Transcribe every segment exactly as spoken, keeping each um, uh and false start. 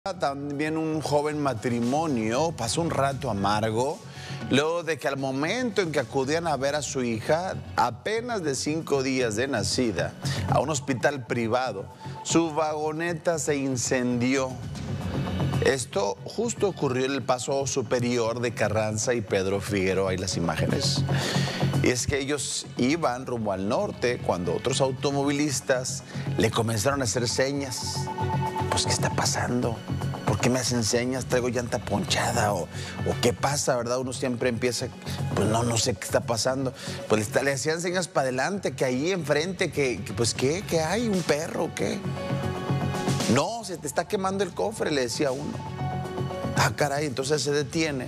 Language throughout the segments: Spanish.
También un joven matrimonio pasó un rato amargo luego de que al momento en que acudían a ver a su hija, apenas de cinco días de nacida, a un hospital privado, su vagoneta se incendió. Esto justo ocurrió en el paso superior de Carranza y Pedro Figueroa, hay las imágenes. Y es que ellos iban rumbo al norte cuando otros automovilistas le comenzaron a hacer señas. Pues, ¿qué está pasando? ¿Por qué me hacen señas? ¿Traigo llanta ponchada? ¿O, o qué pasa, verdad? Uno siempre empieza, pues no, no sé qué está pasando. Pues le, le hacían señas para adelante, que ahí enfrente, que, que pues, ¿qué? ¿Qué hay? ¿Un perro o qué? No, se te está quemando el cofre, le decía uno. Ah, caray, entonces se detiene.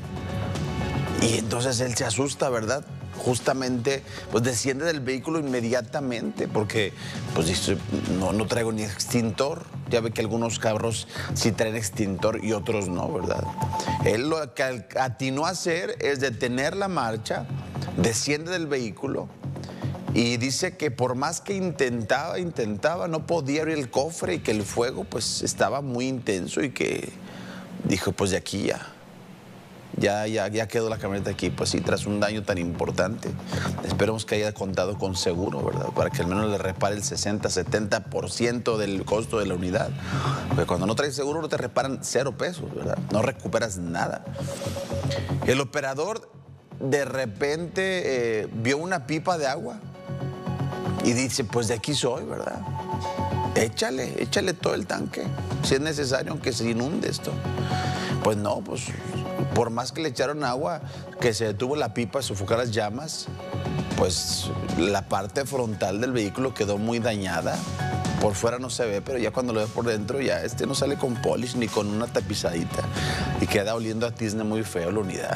Y entonces él se asusta, ¿verdad? Justamente, pues desciende del vehículo inmediatamente, porque pues dice, no, no traigo ni extintor. Ya ve que algunos carros sí traen extintor y otros no, ¿verdad? Él lo que atinó a hacer es detener la marcha, desciende del vehículo y dice que por más que intentaba, intentaba, no podía abrir el cofre y que el fuego pues estaba muy intenso y que dijo, pues de aquí ya. Ya, ya, ya quedó la camioneta aquí, pues sí, tras un daño tan importante. Esperemos que haya contado con seguro, ¿verdad? Para que al menos le repare el sesenta, setenta por ciento del costo de la unidad. Porque cuando no traes seguro no te reparan cero pesos, ¿verdad? No recuperas nada. El operador de repente eh, vio una pipa de agua y dice, pues de aquí soy, ¿verdad? Échale, échale todo el tanque, si es necesario, aunque se inunde esto. Pues no, pues por más que le echaron agua, que se detuvo la pipa a sofocar las llamas, pues la parte frontal del vehículo quedó muy dañada. Por fuera no se ve, pero ya cuando lo ves por dentro, ya este no sale con polish ni con una tapizadita. Y queda oliendo a tizne muy feo la unidad.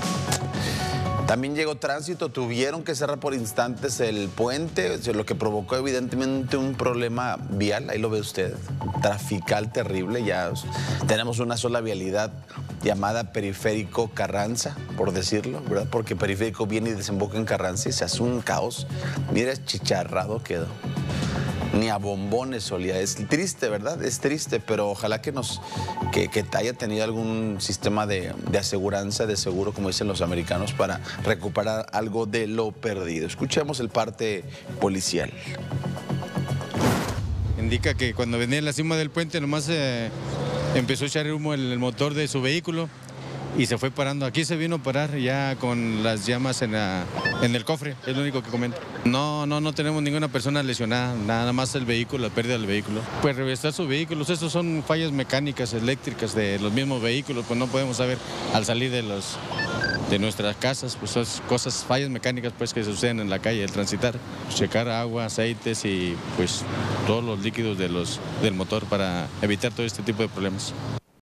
También llegó tránsito, tuvieron que cerrar por instantes el puente, lo que provocó evidentemente un problema vial, ahí lo ve usted, trafical terrible, ya tenemos una sola vialidad llamada Periférico Carranza, por decirlo, ¿verdad? Porque Periférico viene y desemboca en Carranza y se hace un caos, mira, chicharrado quedó. Ni a bombones solía. Es triste, ¿verdad? Es triste, pero ojalá que nos que, que haya tenido algún sistema de, de aseguranza, de seguro, como dicen los americanos, para recuperar algo de lo perdido. Escuchemos el parte policial. Indica que cuando venía en la cima del puente nomás eh, empezó a echar humo el, el motor de su vehículo y se fue parando. Aquí se vino a parar ya con las llamas en, la, en el cofre, es lo único que comento. No, no, no tenemos ninguna persona lesionada, nada más el vehículo, la pérdida del vehículo. Pues revisar sus vehículos, esos son fallas mecánicas, eléctricas de los mismos vehículos, pues no podemos saber al salir de, los, de nuestras casas, pues son cosas, fallas mecánicas pues que suceden en la calle, el transitar. Checar agua, aceites y pues todos los líquidos de los, del motor para evitar todo este tipo de problemas.